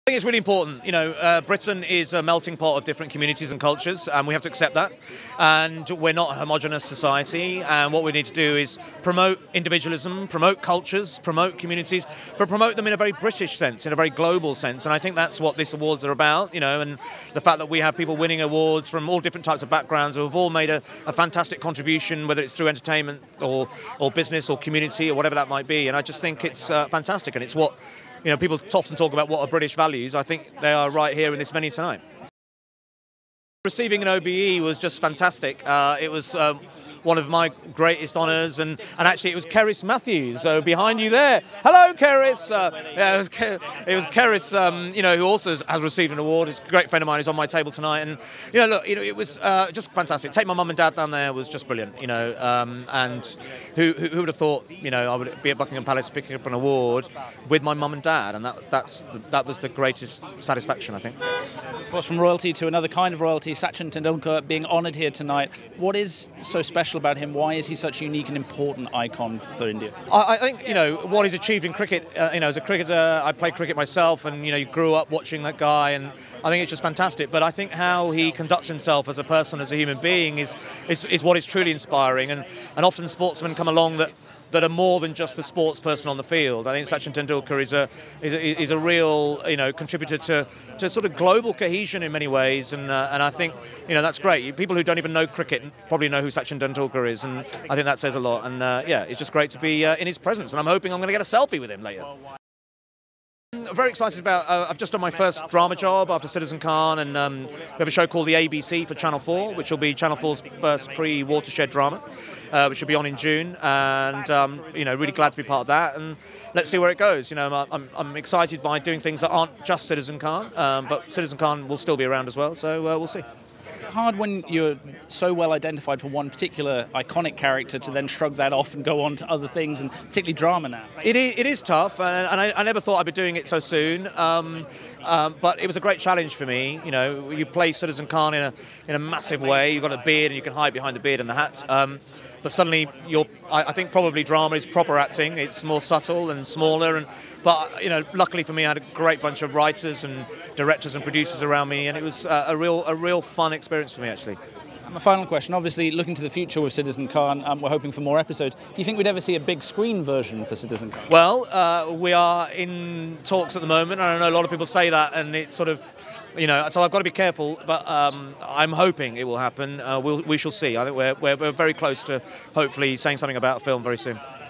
I think it's really important. Britain is a melting pot of different communities and cultures, and we have to accept that. And we're not a homogenous society, and what we need to do is promote individualism, promote cultures, promote communities, but promote them in a very British sense, in a very global sense. And I think that's what these awards are about, and the fact that we have people winning awards from all different types of backgrounds who have all made a fantastic contribution, whether it's through entertainment or business or community or whatever that might be. And I just think it's fantastic, and it's what people often talk about what are British values. I think they are right here in this venue tonight. Receiving an OBE was just fantastic. It was one of my greatest honours, and actually it was Cerys Matthews, so behind you there. Hello, Cerys. It was Cerys, who also has received an award. He's a great friend of mine. He's on my table tonight, and it was just fantastic. Take my mum and dad down there was just brilliant. And who would have thought, I would be at Buckingham Palace picking up an award with my mum and dad, and that was the greatest satisfaction, I think. Of course, from royalty to another kind of royalty, Sachin Tendulkar being honoured here tonight. What is so special about him? Why is he such a unique and important icon for India? I think, what he's achieved in cricket, as a cricketer, I played cricket myself, and, you grew up watching that guy, and I think it's just fantastic. But I think how he conducts himself as a person, as a human being, is what is truly inspiring. And often sportsmen come along that are more than just the sports person on the field. I think Sachin Tendulkar is a real contributor to sort of global cohesion in many ways, and I think that's great. People who don't even know cricket probably know who Sachin Tendulkar is, and I think that says a lot. And it's just great to be in his presence, and I'm hoping I'm going to get a selfie with him later. I'm very excited about, I've just done my first drama job after Citizen Khan, and we have a show called The ABC for Channel 4, which will be Channel 4's first pre-Watershed drama, which will be on in June, and really glad to be part of that, and let's see where it goes. I'm excited by doing things that aren't just Citizen Khan, but Citizen Khan will still be around as well, so we'll see. It's hard when you're so well identified for one particular iconic character to then shrug that off and go on to other things, and particularly drama now. It is tough, and I never thought I'd be doing it so soon. But it was a great challenge for me. You play Citizen Khan in a massive way. You've got a beard, and you can hide behind the beard and the hat. But suddenly, I think probably drama is proper acting. It's more subtle and smaller, but luckily for me, I had a great bunch of writers and directors and producers around me, and it was a real fun experience for me, actually. And my final question, obviously looking to the future with Citizen Khan, we're hoping for more episodes. Do you think we'd ever see a big screen version for Citizen Khan? Well, we are in talks at the moment. I know a lot of people say that, and it's sort of, so I've got to be careful, but I'm hoping it will happen. We shall see. I think we're very close to hopefully saying something about a film very soon.